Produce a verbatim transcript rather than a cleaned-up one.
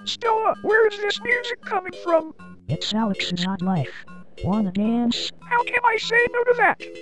Stella, where is this music coming from? It's Alex's Odd Life. Wanna dance? How can I say no to that?